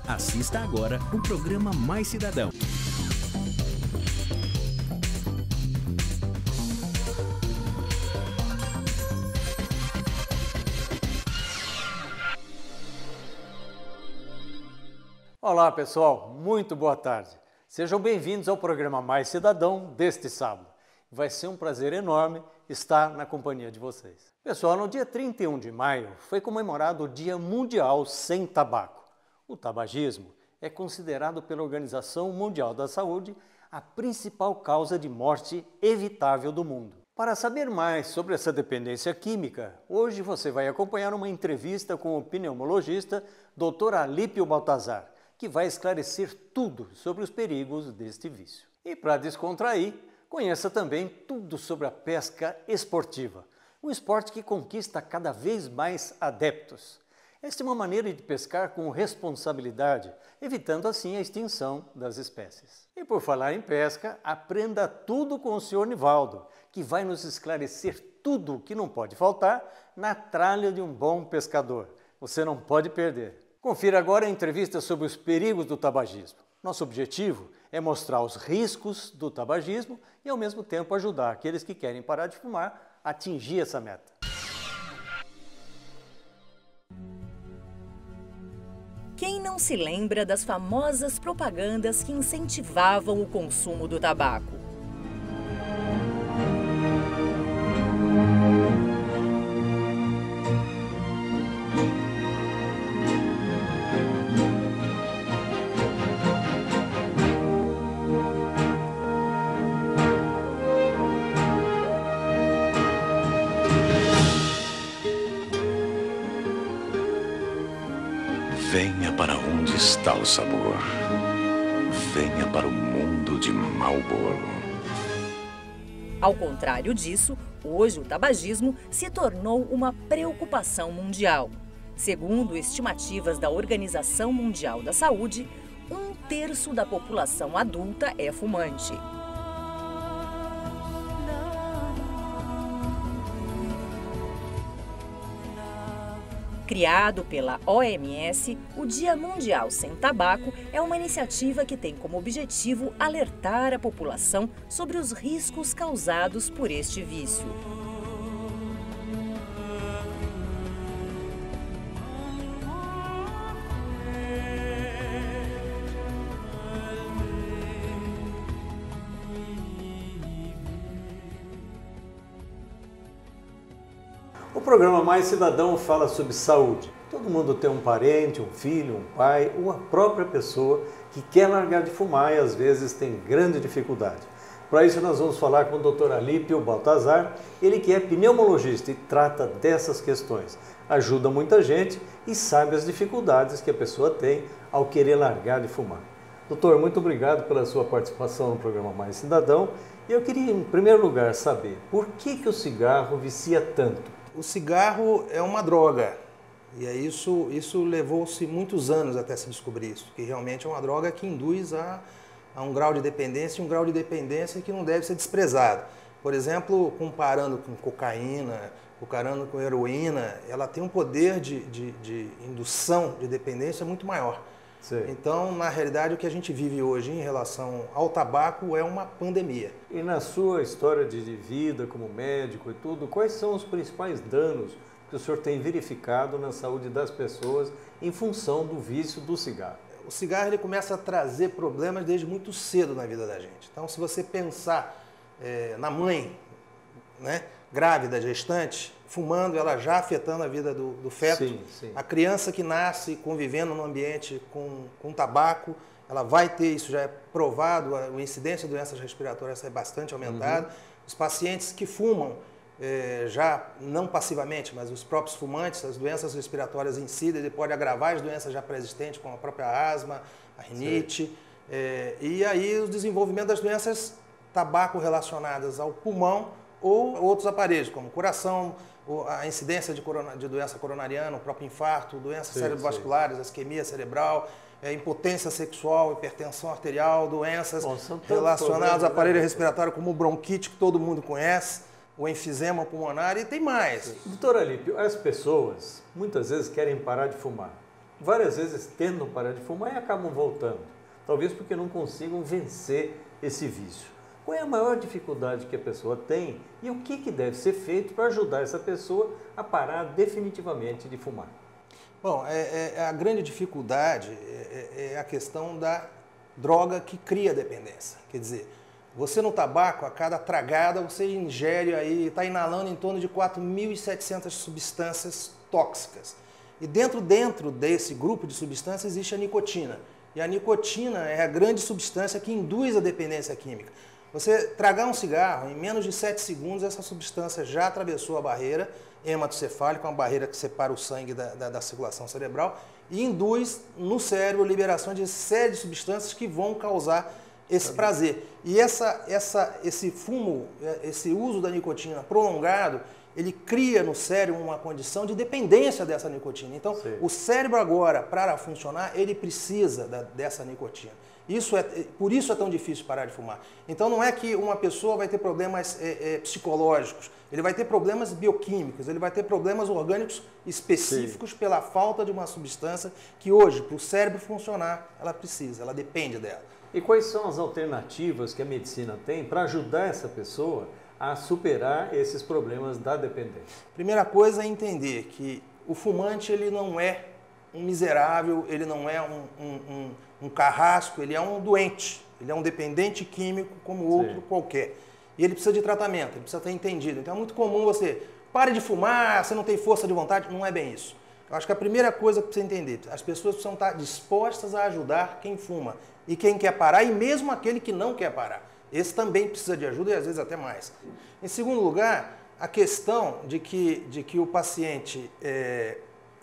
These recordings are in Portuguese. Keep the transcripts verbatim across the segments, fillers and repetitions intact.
Assista agora o programa Mais Cidadão. Olá pessoal, muito boa tarde. Sejam bem-vindos ao programa Mais Cidadão deste sábado. Vai ser um prazer enorme estar na companhia de vocês. Pessoal, no dia trinta e um de maio foi comemorado o Dia Mundial Sem Tabaco. O tabagismo é considerado pela Organização Mundial da Saúde a principal causa de morte evitável do mundo. Para saber mais sobre essa dependência química, hoje você vai acompanhar uma entrevista com o pneumologista doutor Alípio Baltazar, que vai esclarecer tudo sobre os perigos deste vício. E para descontrair, conheça também tudo sobre a pesca esportiva, um esporte que conquista cada vez mais adeptos. Esta é uma maneira de pescar com responsabilidade, evitando assim a extinção das espécies. E por falar em pesca, aprenda tudo com o senhor Nivaldo, que vai nos esclarecer tudo o que não pode faltar na tralha de um bom pescador. Você não pode perder. Confira agora a entrevista sobre os perigos do tabagismo. Nosso objetivo é mostrar os riscos do tabagismo e, ao mesmo tempo, ajudar aqueles que querem parar de fumar a atingir essa meta. Quem não se lembra das famosas propagandas que incentivavam o consumo do tabaco? Venha para onde está o sabor. Venha para o mundo de Marlboro. Ao contrário disso, hoje o tabagismo se tornou uma preocupação mundial. Segundo estimativas da Organização Mundial da Saúde, um terço da população adulta é fumante. Criado pela O M S, o Dia Mundial Sem Tabaco é uma iniciativa que tem como objetivo alertar a população sobre os riscos causados por este vício. O programa Mais Cidadão fala sobre saúde. Todo mundo tem um parente, um filho, um pai ou a própria pessoa que quer largar de fumar e às vezes tem grande dificuldade. Para isso nós vamos falar com o doutor Alípio Baltazar, ele que é pneumologista e trata dessas questões. Ajuda muita gente e sabe as dificuldades que a pessoa tem ao querer largar de fumar. Doutor, muito obrigado pela sua participação no programa Mais Cidadão. E eu queria, em primeiro lugar, saber por que que o cigarro vicia tanto? O cigarro é uma droga, e é isso, isso levou-se muitos anos até se descobrir isso, que realmente é uma droga que induz a, a um grau de dependência, e um grau de dependência que não deve ser desprezado. Por exemplo, comparando com cocaína, comparando com heroína, ela tem um poder de, de, de indução de dependência muito maior. Sim. Então, na realidade, o que a gente vive hoje em relação ao tabaco é uma pandemia. E na sua história de vida como médico e tudo, quais são os principais danos que o senhor tem verificado na saúde das pessoas em função do vício do cigarro? O cigarro ele começa a trazer problemas desde muito cedo na vida da gente. Então, se você pensar é, na mãe, né, grávida, gestante, fumando, ela já afetando a vida do, do feto. Sim, sim. A criança que nasce convivendo no ambiente com, com tabaco, ela vai ter, isso já é provado, a, a incidência de doenças respiratórias é bastante aumentada. Uhum. Os pacientes que fumam, é, já não passivamente, mas os próprios fumantes, as doenças respiratórias incidem, ele pode agravar as doenças já pré-existentes, como a própria asma, a rinite, é, e aí o desenvolvimento das doenças tabaco relacionadas ao pulmão ou outros aparelhos, como coração, a incidência de, corona, de doença coronariana, o próprio infarto, doenças sim, cerebrovasculares, sim. isquemia cerebral, é, impotência sexual, hipertensão arterial, doenças Nossa, relacionadas ao aparelho respiratório, como o bronquite, que todo mundo conhece, o enfisema pulmonar, e tem mais. Doutor Alípio, as pessoas muitas vezes querem parar de fumar, várias vezes tentam parar de fumar e acabam voltando. Talvez porque não consigam vencer esse vício. Qual é a maior dificuldade que a pessoa tem e o que, que deve ser feito para ajudar essa pessoa a parar definitivamente de fumar? Bom, é, é, a grande dificuldade é, é a questão da droga que cria dependência. Quer dizer, você no tabaco, a cada tragada, você ingere aí, está inalando em torno de quatro mil e setecentas substâncias tóxicas. E dentro, dentro desse grupo de substâncias existe a nicotina. E a nicotina é a grande substância que induz a dependência química. Você tragar um cigarro, em menos de sete segundos, essa substância já atravessou a barreira hematocefálica, uma barreira que separa o sangue da, da, da circulação cerebral, e induz no cérebro a liberação de série de substâncias que vão causar esse prazer. E essa, essa, esse fumo, esse uso da nicotina prolongado, ele cria no cérebro uma condição de dependência dessa nicotina. Então, Sim. o cérebro agora, para funcionar, ele precisa da, dessa nicotina. Isso é, por isso é tão difícil parar de fumar. Então, não é que uma pessoa vai ter problemas é, é, psicológicos, ele vai ter problemas bioquímicos, ele vai ter problemas orgânicos específicos Sim. pela falta de uma substância que hoje, para o cérebro funcionar, ela precisa, ela depende dela. E quais são as alternativas que a medicina tem para ajudar essa pessoa a superar esses problemas da dependência? Primeira coisa é entender que o fumante ele não é um miserável, ele não é um, um, um, um carrasco, ele é um doente, ele é um dependente químico como outro Sim. qualquer. E ele precisa de tratamento, ele precisa ter entendido. Então é muito comum você, pare de fumar, você não tem força de vontade, não é bem isso. Eu acho que a primeira coisa que precisa entender, as pessoas precisam estar dispostas a ajudar quem fuma e quem quer parar e mesmo aquele que não quer parar. Esse também precisa de ajuda e às vezes até mais. Em segundo lugar, a questão de que, de que o paciente, é,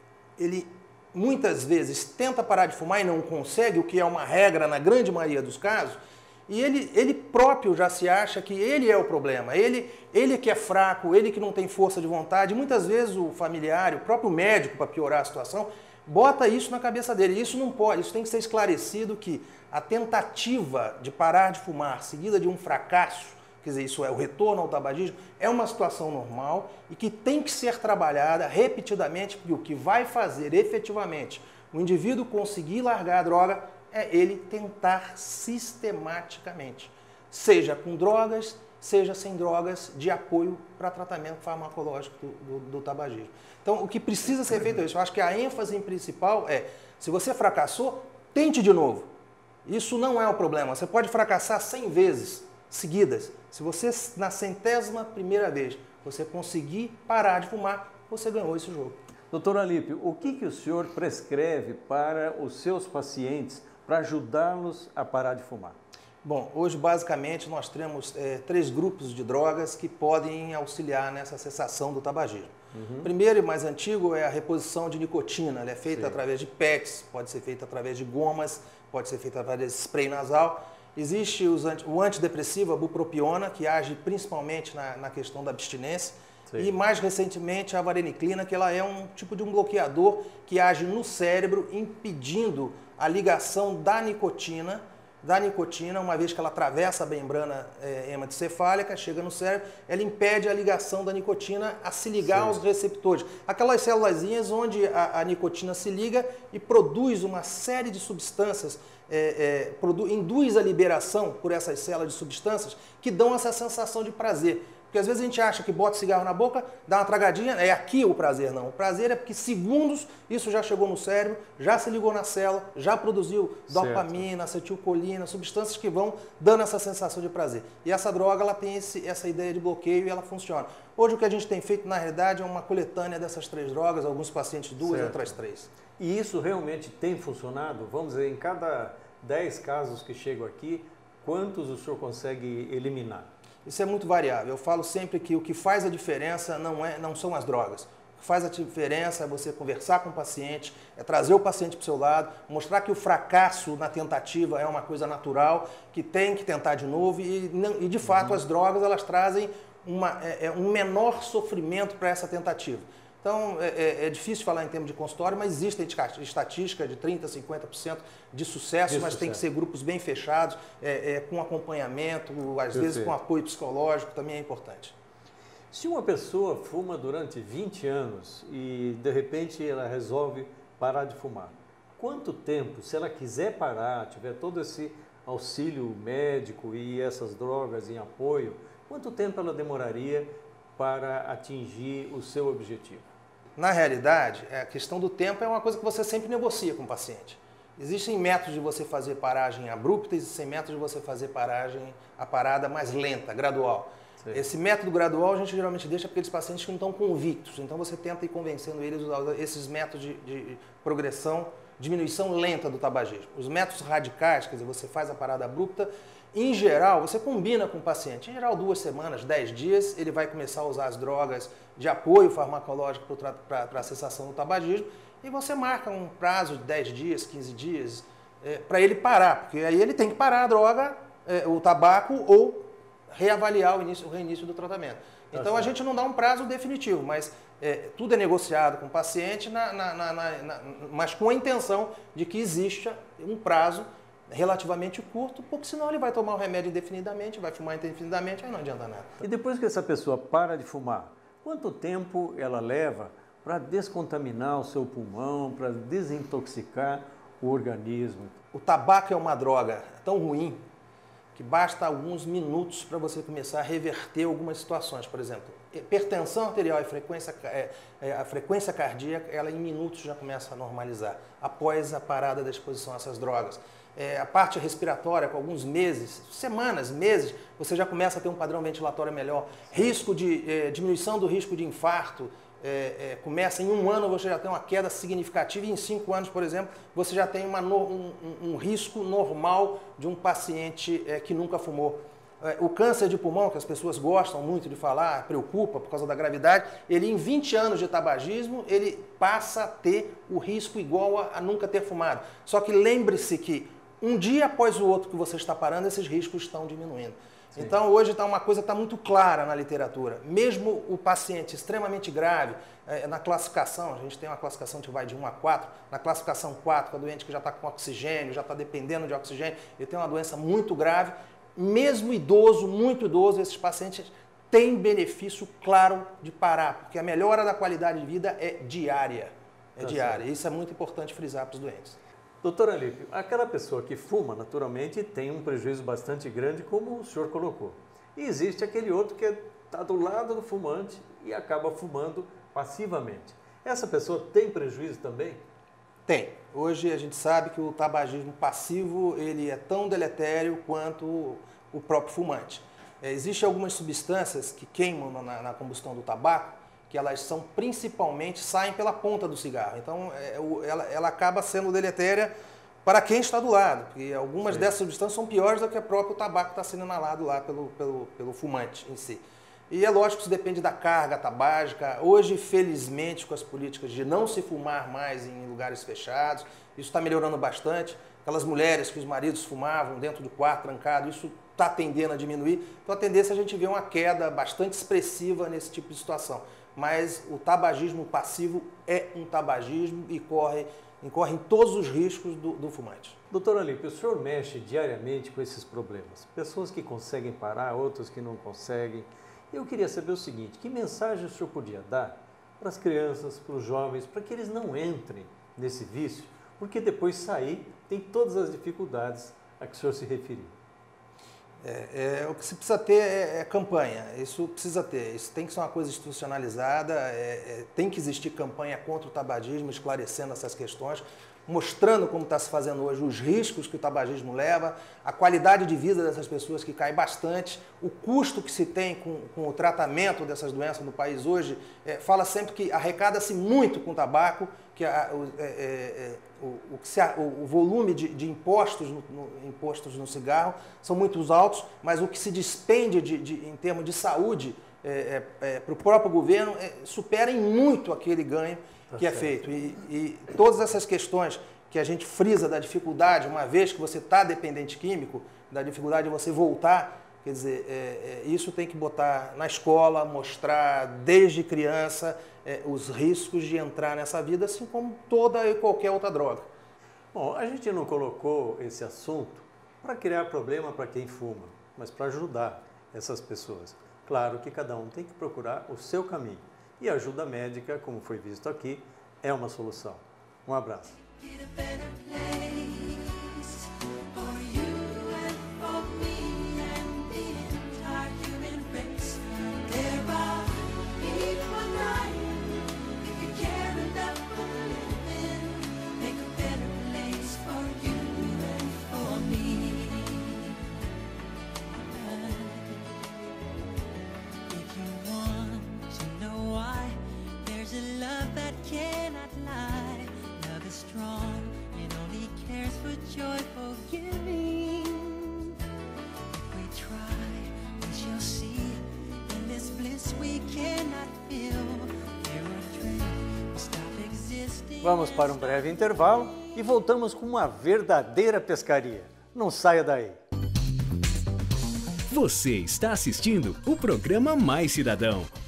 ele muitas vezes tenta parar de fumar e não consegue, o que é uma regra na grande maioria dos casos, e ele, ele próprio já se acha que ele é o problema, ele, ele que é fraco, ele que não tem força de vontade. Muitas vezes o familiar, o próprio médico, para piorar a situação, bota isso na cabeça dele. Isso não pode, isso tem que ser esclarecido que a tentativa de parar de fumar, seguida de um fracasso, quer dizer, isso é o retorno ao tabagismo, é uma situação normal e que tem que ser trabalhada repetidamente, porque o que vai fazer efetivamente o indivíduo conseguir largar a droga é ele tentar sistematicamente, seja com drogas, seja sem drogas, de apoio para tratamento farmacológico do, do, do tabagismo. Então, o que precisa ser feito é isso. Eu acho que a ênfase principal é, se você fracassou, tente de novo. Isso não é o problema. Você pode fracassar cem vezes seguidas. Se você, na centésima primeira vez, você conseguir parar de fumar, você ganhou esse jogo. Doutor Alípio, o que, que o senhor prescreve para os seus pacientes para ajudá-los a parar de fumar? Bom, hoje basicamente nós temos é, três grupos de drogas que podem auxiliar nessa cessação do tabagismo. Uhum. Primeiro e mais antigo é a reposição de nicotina. Ela é feita Sim. através de P E Ts, pode ser feita através de gomas, pode ser feita através de spray nasal. Existe os, o antidepressivo, a bupropiona, que age principalmente na, na questão da abstinência. Sim. E mais recentemente a vareniclina, que ela é um tipo de um bloqueador que age no cérebro, impedindo a ligação da nicotina, da nicotina, uma vez que ela atravessa a membrana é, hematocefálica, chega no cérebro, ela impede a ligação da nicotina a se ligar Sim. aos receptores. Aquelas célulazinhas onde a, a nicotina se liga e produz uma série de substâncias, é, é, produ, induz a liberação por essas células de substâncias que dão essa sensação de prazer. Porque às vezes a gente acha que bota cigarro na boca, dá uma tragadinha, é aqui o prazer. Não, o prazer é porque segundos isso já chegou no cérebro, já se ligou na célula, já produziu dopamina, acetilcolina, substâncias que vão dando essa sensação de prazer. E essa droga ela tem esse, essa ideia de bloqueio e ela funciona. Hoje o que a gente tem feito na realidade é uma coletânea dessas três drogas, alguns pacientes duas, certo. outras três. E isso realmente tem funcionado? Vamos dizer, em cada dez casos que chegam aqui, quantos o senhor consegue eliminar? Isso é muito variável. Eu falo sempre que o que faz a diferença não, é, não são as drogas. O que faz a diferença é você conversar com o paciente, é trazer o paciente para o seu lado, mostrar que o fracasso na tentativa é uma coisa natural, que tem que tentar de novo e, e de fato, uhum. as drogas elas trazem uma, é, é, um menor sofrimento para essa tentativa. Então, é, é difícil falar em termos de consultório, mas existem estatísticas de trinta por cento, cinquenta por cento de sucesso, de mas sucesso. Tem que ser grupos bem fechados, é, é, com acompanhamento, às Eu vezes sei. com apoio psicológico, também é importante. Se uma pessoa fuma durante vinte anos e, de repente, ela resolve parar de fumar, quanto tempo, se ela quiser parar, tiver todo esse auxílio médico e essas drogas em apoio, quanto tempo ela demoraria para atingir o seu objetivo? Na realidade, a questão do tempo é uma coisa que você sempre negocia com o paciente. Existem métodos de você fazer paragem abrupta, existem métodos de você fazer paragem, a parada mais lenta, gradual. Sim. Esse método gradual a gente geralmente deixa para aqueles pacientes que não estão convictos, então você tenta ir convencendo eles a usar esses métodos de, de progressão, diminuição lenta do tabagismo. Os métodos radicais, quer dizer, você faz a parada abrupta, em geral, você combina com o paciente, em geral duas semanas, dez dias, ele vai começar a usar as drogas de apoio farmacológico para a cessação do tabagismo e você marca um prazo de dez dias, quinze dias, é, para ele parar, porque aí ele tem que parar a droga, é, o tabaco ou reavaliar o, início, o reinício do tratamento. Então a gente não dá um prazo definitivo, mas é, tudo é negociado com o paciente, na, na, na, na, mas com a intenção de que exista um prazo relativamente curto, porque senão ele vai tomar o remédio indefinidamente, vai fumar indefinidamente, aí não adianta nada. E depois que essa pessoa para de fumar, quanto tempo ela leva para descontaminar o seu pulmão, para desintoxicar o organismo? O tabaco é uma droga tão ruim que basta alguns minutos para você começar a reverter algumas situações. Por exemplo, hipertensão arterial e frequência, é, é, a frequência cardíaca, ela em minutos já começa a normalizar, após a parada da exposição a essas drogas. É, a parte respiratória, com alguns meses, semanas, meses, você já começa a ter um padrão ventilatório melhor. Risco de, é, diminuição do risco de infarto, é, é, começa em um ano você já tem uma queda significativa e em cinco anos, por exemplo, você já tem uma, um, um, um risco normal de um paciente é, que nunca fumou. É, o câncer de pulmão, que as pessoas gostam muito de falar, preocupa por causa da gravidade, ele em vinte anos de tabagismo, ele passa a ter o risco igual a, a nunca ter fumado. Só que lembre-se que um dia após o outro que você está parando, esses riscos estão diminuindo. Sim. Então, hoje está uma coisa que está muito clara na literatura. Mesmo o paciente extremamente grave, é, na classificação, a gente tem uma classificação que vai de um a quatro, na classificação quatro, que é o doente que já está com oxigênio, já está dependendo de oxigênio, ele tem uma doença muito grave, mesmo idoso, muito idoso, esses pacientes têm benefício claro de parar, porque a melhora da qualidade de vida é diária. É tá diária. Certo. Isso é muito importante frisar para os doentes. Doutor Alípio, aquela pessoa que fuma, naturalmente, tem um prejuízo bastante grande, como o senhor colocou. E existe aquele outro que está do lado do fumante e acaba fumando passivamente. Essa pessoa tem prejuízo também? Tem. Hoje a gente sabe que o tabagismo passivo ele é tão deletério quanto o próprio fumante. É, Existem algumas substâncias que queimam na, na combustão do tabaco, que elas são principalmente, saem pela ponta do cigarro. Então, é, ela, ela acaba sendo deletéria para quem está do lado, porque algumas Sim. dessas substâncias são piores do que o próprio tabaco que está sendo inalado lá pelo, pelo, pelo fumante em si. E é lógico que isso depende da carga tabágica. Hoje, felizmente, com as políticas de não se fumar mais em lugares fechados, isso está melhorando bastante. Aquelas mulheres que os maridos fumavam dentro do quarto, trancado, isso está tendendo a diminuir. Então, a tendência é a gente ver uma queda bastante expressiva nesse tipo de situação. Mas o tabagismo passivo é um tabagismo e corre, incorre em todos os riscos do, do fumante. Doutor Alípio, o senhor mexe diariamente com esses problemas. Pessoas que conseguem parar, outras que não conseguem. Eu queria saber o seguinte, que mensagem o senhor podia dar para as crianças, para os jovens, para que eles não entrem nesse vício, porque depois sair tem todas as dificuldades a que o senhor se referiu. É, é, o que se precisa ter é, é campanha, isso precisa ter, isso tem que ser uma coisa institucionalizada, é, é, tem que existir campanha contra o tabagismo, esclarecendo essas questões, mostrando como está se fazendo hoje os riscos que o tabagismo leva, a qualidade de vida dessas pessoas que cai bastante, o custo que se tem com, com o tratamento dessas doenças no país hoje, é, fala sempre que arrecada-se muito com o tabaco, que a, o, é, é, o, o, o, o volume de, de impostos, no, no, impostos no cigarro são muito altos, mas o que se despende de, de, em termos de saúde é, é, é, para o próprio governo é, supera em muito aquele ganho que é feito. E, e todas essas questões que a gente frisa da dificuldade, uma vez que você está dependente químico, da dificuldade de você voltar, quer dizer, é, é, isso tem que botar na escola, mostrar desde criança é, os riscos de entrar nessa vida, assim como toda e qualquer outra droga. Bom, a gente não colocou esse assunto para criar problema para quem fuma, mas para ajudar essas pessoas. Claro que cada um tem que procurar o seu caminho. E a ajuda médica, como foi visto aqui, é uma solução. Um abraço. Vamos para um breve intervalo e voltamos com uma verdadeira pescaria. Não saia daí. Você está assistindo o programa Mais Cidadão,